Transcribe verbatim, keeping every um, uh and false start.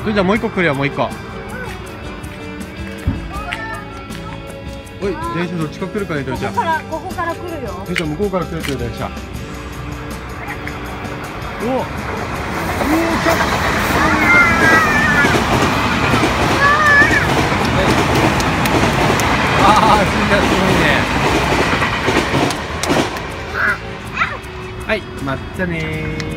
それじゃあもう一個来るよ、もう一個。おい、電車どっちか来るかね、とちゃん。 ここからここから来るよ。 とちゃん向こうから来るってよ、電車。おお、おお、来た。ああ、すごいね。はい、まったねー。